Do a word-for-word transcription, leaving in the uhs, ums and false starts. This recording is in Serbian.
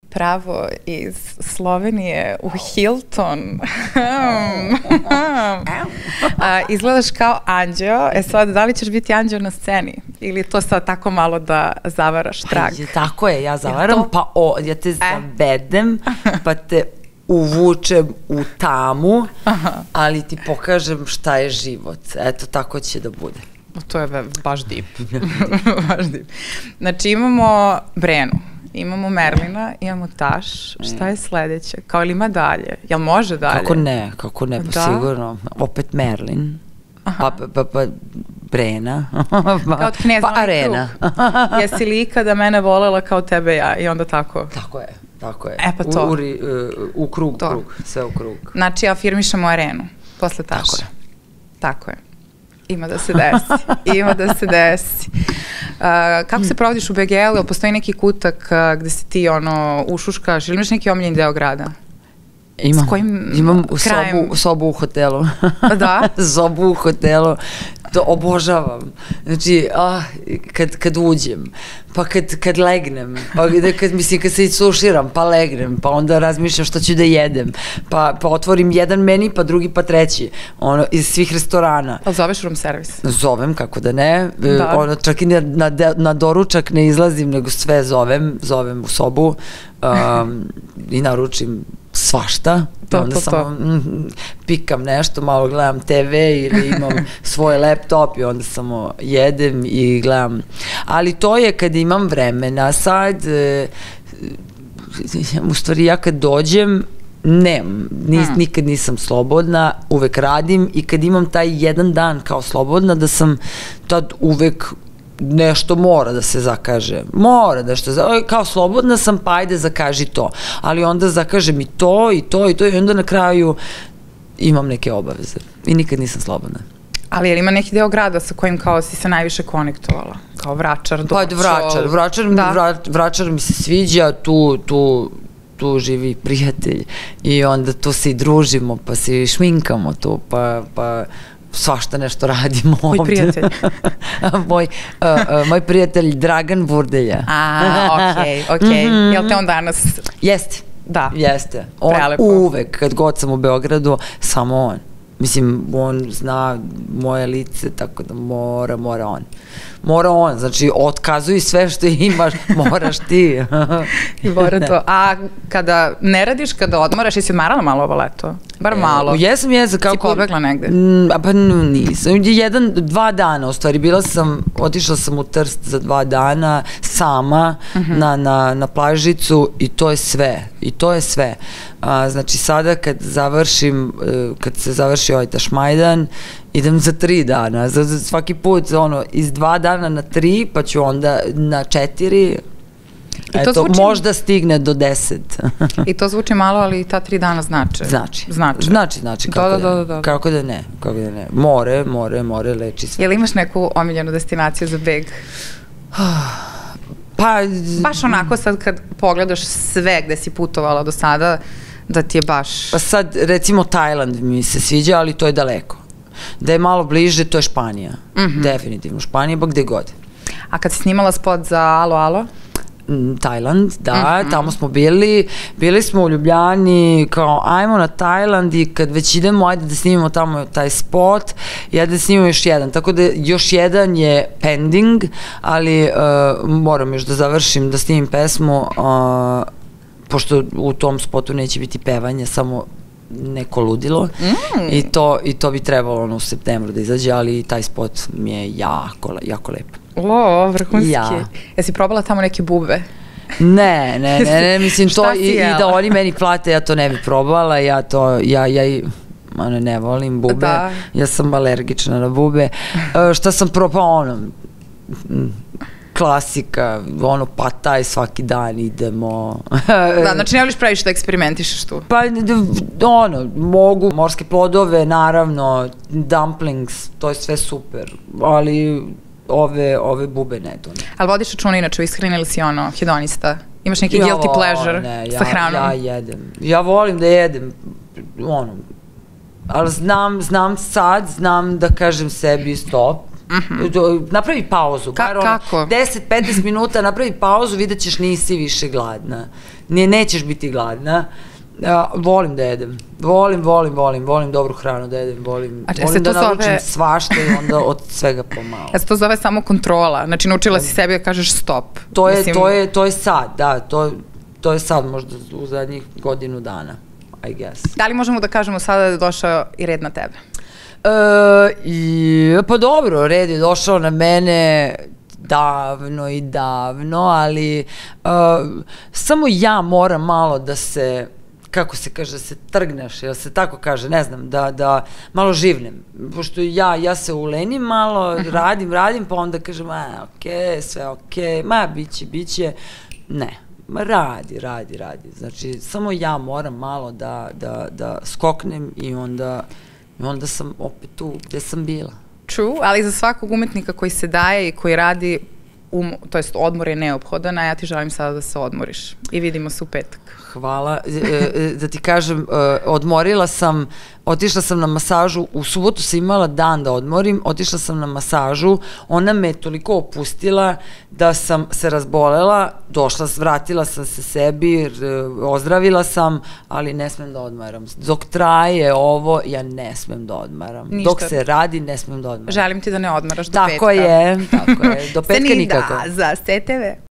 Pravo iz Slovenije u Hilton. A, izgledaš kao anđeo. E sad, da li ćeš biti anđeo na sceni? Ili to sad tako malo da zavaraš trag? Pa, tako je, ja zavaram, to... pa o, ja te zavedem, pa te uvučem u tamu, aha, ali ti pokažem šta je život. Eto, tako će da bude. To je baš deep. Baš deep. Znači, imamo Brenu. Imamo Merlina, imamo Taš, šta je sledeće? Kao ili ima dalje? Jel može dalje? Kako ne, kako ne, pa sigurno. Opet Merlin, pa, pa, pa Brena, kao pa Arena. Jesi li ikada mene volela kao tebe ja i onda tako? Tako je, tako je. E pa to. U krug, krug, sve u krug. Znači afirmišemo Arenu posle Taša. Tako je. Tako je. Ima da se desi, ima da se desi. Uh, kako se provodiš u B G L-u? Ili postoji neki kutak uh, gde se ti ono ušuškaš ili imaš neki omiljeni deo grada? Imam, s kojim imam krajem? sobu, sobu u hotelu. Da? Sobu u hotelu. To obožavam. Znači, ah, kad, kad uđem, pa kad, kad legnem, pa kad, mislim, kad se isuširam, pa legnem, pa onda razmišljam šta ću da jedem, pa, pa otvorim jedan meni, pa drugi, pa treći, ono, iz svih restorana. Ali zoveš room servis? Zovem, kako da ne, da. Ono, čak i na, na, na doručak ne izlazim, nego sve zovem, zovem u sobu um, i naručim svašta. To, onda to, samo to. Mm, pikam nešto, malo gledam te ve ili imam svoj laptop i onda samo jedem i gledam. Ali to je kad imam vremena. Sad, e, u stvari ja kad dođem, ne, nis, nikad nisam slobodna, uvek radim i kad imam taj jedan dan kao slobodna, da sam tad uvek nešto mora da se zakaže. Mora da što, kao slobodna sam, pa ajde zakaži to. Ali onda zakažem i to, i to, i to, i onda na kraju imam neke obaveze. I nikad nisam slobodna. Ali je li ima neki deo grada sa kojim kao si se najviše konektovala? Kao Vračar, Dočo? Pa Vračar, Vračar, da. Vračar mi se sviđa, tu, tu, tu živi prijatelj i onda tu se i družimo, pa se i šminkamo tu, pa, pa svašta nešto radimo ovde. Moj prijatelj. moj, uh, uh, moj prijatelj Dragan Burdelja. A, okej, okay, okej. Okay. Mm-hmm. Jel te on danas? Jeste. Da. Jeste. On prelepo. Uvek, kad god sam u Beogradu, samo on. Mislim, on zna moje lice, tako da mora, mora on. Mora on, znači otkazuj sve što imaš, moraš ti. I mora to. A kada ne radiš, kada odmoraš, jesi odmarala malo ovo leto? Bar malo. E, jesam, jesam. Kako, si pobegla negde? M, pa nisam. Jedan, dva dana, u stvari, bila sam, otišla sam u Trst za dva dana, sama, uh-huh. na, na, na plažicu i to je sve. I to je sve. A, znači, sada kad završim, kad se završi ovaj Tašmajdan, idem za tri dana, za, za svaki put, ono, iz dva dana na tri, pa ću onda na četiri, eto, zvuči... možda stigne do deset. I to zvuči malo, ali ta tri dana znače. Znači. Znači. Znači, znači, kako da, da, da, da. Kako da ne, kako da ne. More, more, more, leči sve. Jel imaš neku omiljenu destinaciju za beg? Pa... Baš onako sad kad pogledaš sve gde si putovala do sada, da ti je baš... Pa sad, recimo, Tajland mi se sviđa, ali to je daleko. Da je malo bliže, to je Španija. Mm-hmm. Definitivno Španija, ba gde god. A kad si snimala spot za Alo, Alo? Tajland, da, mm-hmm. tamo smo bili, bili smo u Ljubljani, kao ajmo na Tajland i kad već idemo, ajde da snimimo tamo taj spot i ajde da snimimo još jedan, tako da još jedan je pending, ali uh, moram još da završim, da snimim pesmu, uh, pošto u tom spotu neće biti pevanje, samo neko ludilo mm. i, to, i to bi trebalo ono, u septembru da izađe, ali taj spot mi je jako, jako lep. O, vrhunski. Ja. Jesi probala tamo neke bube? Ne, ne, ne, ne, mislim to i, i da oni meni plate, ja to ne bi probala, ja to, ja, ja ono, ne volim bube, da. Ja sam alergična na bube. Uh, šta sam probala, ono, klasika, ono, pa taj svaki dan idemo. Da, znači ne voliš previše da eksperimentišeš tu? Pa, ono, mogu, morske plodove, naravno, dumplings, to je sve super, ali ove, ove bube ne, to ne. Ali vodiš računa inače, iskreni ili si ono, hedonista? Imaš neki guilty pleasure ne, sa hranom? Ja jedem, ja volim da jedem, ono, ali znam, znam sad, znam da kažem sebi stop, Napravi pauzu. Kako? deset do petnaest minuta, napravi pauzu, vidjet ćeš nisi više gladna. Nećeš biti gladna. Volim da jedem. Volim, volim, volim. Volim dobru hranu da jedem. Volim da naručim svašta i onda od svega pomalo. Ja se to zove samo kontrola. Znači, naučila si sebi da kažeš stop. To je sad, da. To je sad možda u zadnjih godinu dana, I guess. Da li možemo da kažemo sada da je došao i red na tebe? Pa dobro, red je došao na mene davno i davno, ali samo ja moram malo da se, kako se kaže, da se trgneš, jel se tako kaže, ne znam, da malo živnem. Pošto ja, ja se ulenim malo, radim, radim, pa onda kažem, a, okej, sve okej, ma, biće, biće, ne. Ma radi, radi, radi. Znači, samo ja moram malo da skoknem i onda onda sam opet tu gde sam bila. True, ali za svakog umetnika koji se daje i koji radi, to jest odmor je neophodan, a ja ti želim sada da se odmoriš. I vidimo se u petak. Hvala. Da ti kažem, odmorila sam, otišla sam na masažu, u subotu sam imala dan da odmorim, otišla sam na masažu, ona me toliko opustila da sam se razbolela, došla, vratila sam se sebi, ozdravila sam, ali ne smem da odmaram. Dok traje ovo, ja ne smem da odmaram. Dok se radi, ne smem da odmaram. Želim ti da ne odmaraš do petka. Tako je, tako je. Do petka nikako. Senida za S T V.